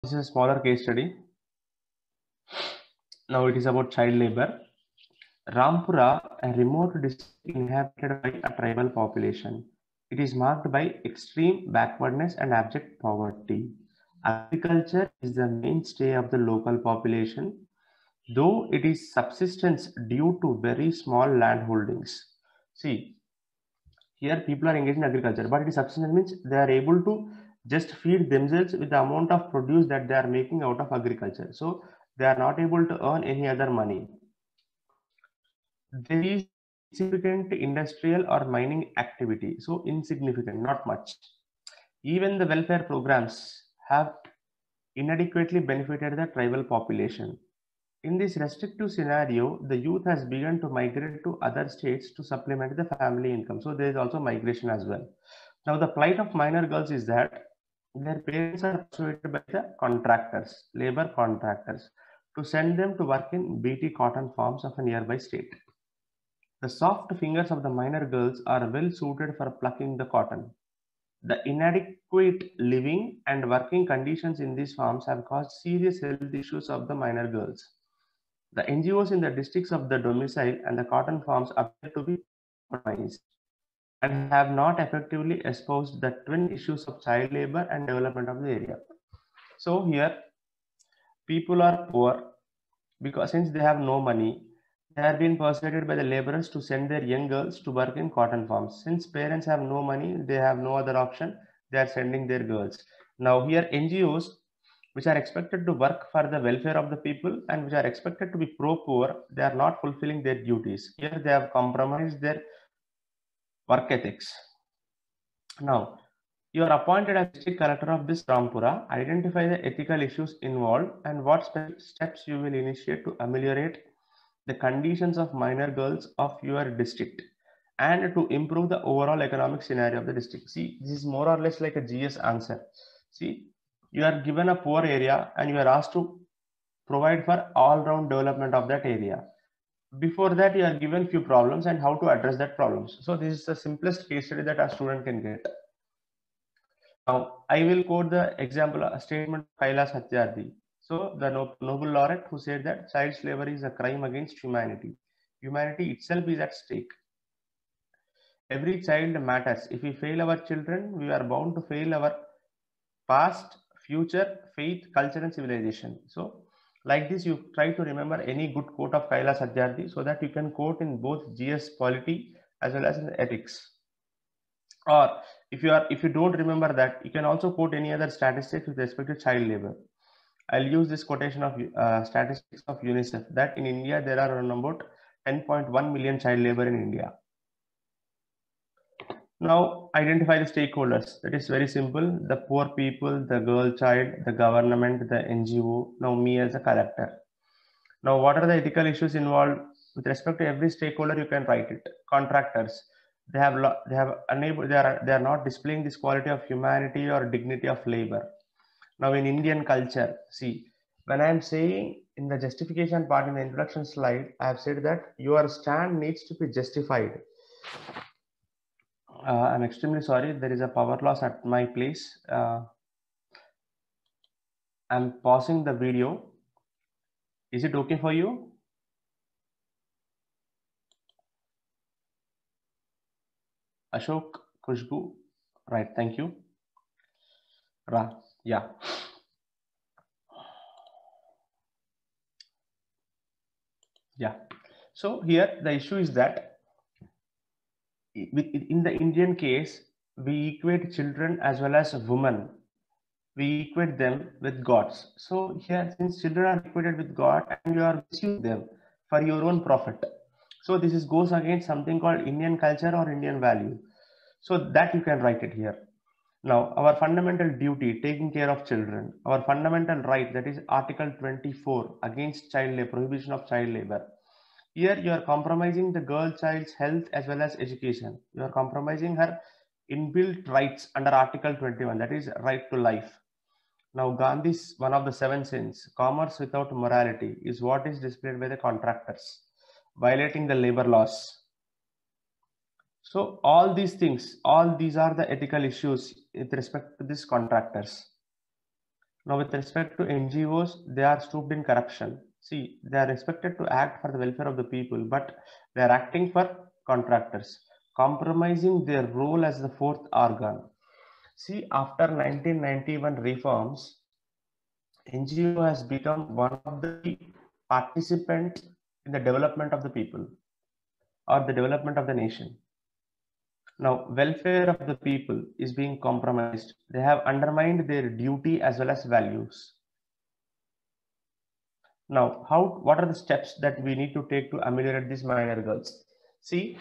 this is a smaller case study. Now it is about child labor. Rampura, a remote district inhabited by a tribal population. It is marked by extreme backwardness and abject poverty. Agriculture is the mainstay of the local population, though it is subsistence due to very small land holdings. See, here people are engaged in agriculture, but it is subsistence means they are able to just feed themselves with the amount of produce that they are making out of agriculture. So they are not able to earn any other money. There is insignificant industrial or mining activity. So insignificant, not much. Even the welfare programs have inadequately benefited the tribal population. In this restrictive scenario, the youth has begun to migrate to other states to supplement the family income. So there is also migration as well. Now the plight of minor girls is that their parents are persuaded by the contractors, labor contractors, to send them to work in BT cotton farms of a nearby state. The soft fingers of the minor girls are well suited for plucking the cotton. The inadequate living and working conditions in these farms have caused serious health issues of the minor girls. The NGOs in the districts of the domicile and the cotton farms appear to be compromised and have not effectively espoused the twin issues of child labor and development of the area. So here, people are poor because since they have no money, they are being persuaded by the laborers to send their young girls to work in cotton farms. Since parents have no money, they have no other option, they are sending their girls. Now here NGOs, which are expected to work for the welfare of the people and which are expected to be pro-poor, they are not fulfilling their duties. Here they have compromised their work ethics. Now, you are appointed as district collector of this Rampura. Identify the ethical issues involved and what steps you will initiate to ameliorate the conditions of minor girls of your district and to improve the overall economic scenario of the district. See, this is more or less like a GS answer. See, you are given a poor area and you are asked to provide for all-round development of that area. Before that, you are given few problems and how to address that problems. So this is the simplest case study that a student can get. Now, I will quote the example, a statement of Kailash Satyarthi. So the Nobel laureate who said that child slavery is a crime against humanity. Humanity itself is at stake. Every child matters. If we fail our children, we are bound to fail our past, future, faith, culture, and civilization. So like this, you try to remember any good quote of Kailash Satyarthi so that you can quote in both GS polity as well as in ethics. Or if you don't remember that, you can also quote any other statistics with respect to child labor. I'll use this quotation of statistics of UNICEF that in India there are around about 10.1 million child labor in India. Now identify the stakeholders. That is very simple. The poor people, the girl child, the government, the NGO, now me as a collector. Now what are the ethical issues involved? With respect to every stakeholder, you can write it. Contractors. They are not displaying this quality of humanity or dignity of labor. Now in Indian culture, see, when I am saying in the justification part in the introduction slide, I have said that your stand needs to be justified. I'm extremely sorry, there is a power loss at my place. I'm pausing the video. Is it okay for you? Ashok, Khushbu, right, thank you. Ra, yeah. Yeah, so here the issue is that in the Indian case, we equate children as well as women. We equate them with gods. So here, since children are equated with God and you are misusing them for your own profit. So this goes against something called Indian culture or Indian value. So that you can write it here. Now, our fundamental duty, taking care of children, our fundamental right, that is Article 24 against child labor, prohibition of child labor. Here you are compromising the girl child's health as well as education. You are compromising her inbuilt rights under Article 21, that is right to life. Now Gandhi's one of the 7 sins, commerce without morality, is what is displayed by the contractors, violating the labor laws. So all these things, all these are the ethical issues with respect to these contractors. Now, with respect to NGOs, they are stooped in corruption. See, they are expected to act for the welfare of the people, but they are acting for contractors, compromising their role as the fourth organ. See, after 1991 reforms, NGO has become one of the key participants in the development of the people or the development of the nation. Now, welfare of the people is being compromised. They have undermined their duty as well as values. Now, what are the steps that we need to take to ameliorate these minor girls? See,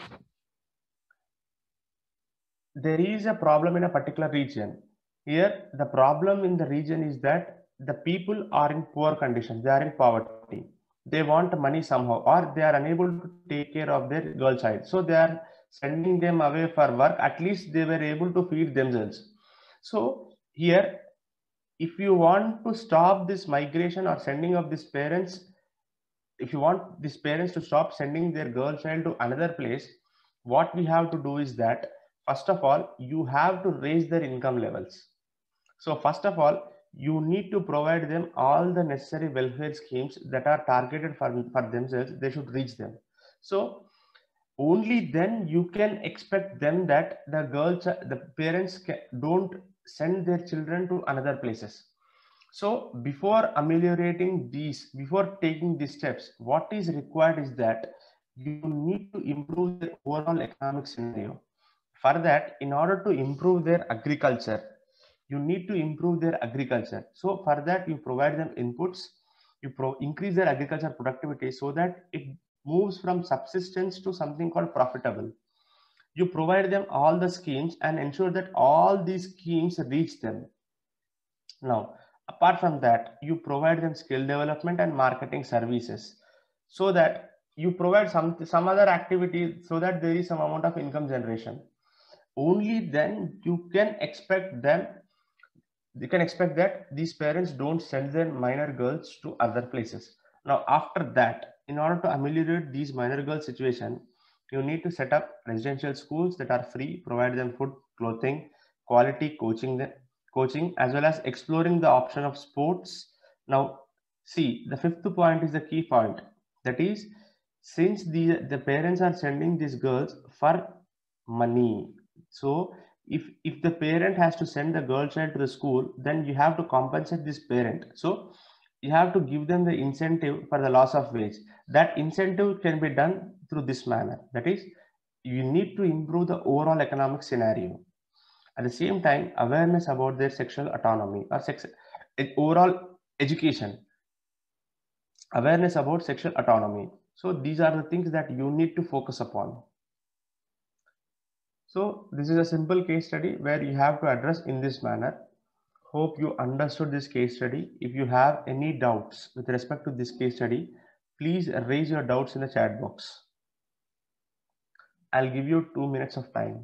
there is a problem in a particular region. Here, the problem in the region is that the people are in poor condition. They are in poverty. They want money somehow, or they are unable to take care of their girl child. So they are sending them away for work. At least they were able to feed themselves. So here, if you want to stop this migration or sending of these parents, if you want these parents to stop sending their girl child to another place, what we have to do is that first of all, you have to raise their income levels. So first of all, you need to provide them all the necessary welfare schemes that are targeted for themselves. They should reach them. So only then you can expect them that the parents don't send their children to another places. So before ameliorating these, before taking these steps, what is required is that you need to improve their overall economic scenario. For that, in order to improve their agriculture, you need to improve their agriculture. So for that, you provide them inputs, increase their agriculture productivity so that it moves from subsistence to something called profitable. You provide them all the schemes and ensure that all these schemes reach them. Now, apart from that, you provide them skill development and marketing services so that you provide some other activity so that there is some amount of income generation. Only then you can expect that these parents don't send their minor girls to other places. Now, after that, in order to ameliorate these minor girl situation, you need to set up residential schools that are free, provide them food, clothing, quality coaching, as well as exploring the option of sports. Now, see, the fifth point is the key point. That is, since the parents are sending these girls for money, so if the parent has to send the girl child to the school, then you have to compensate this parent. So you have to give them the incentive for the loss of wage. That incentive can be done through this manner. That is, you need to improve the overall economic scenario. At the same time, awareness about their sexual autonomy or overall education, awareness about sexual autonomy. So these are the things that you need to focus upon. So this is a simple case study where you have to address in this manner. Hope you understood this case study. If you have any doubts with respect to this case study, please raise your doubts in the chat box. I'll give you 2 minutes of time.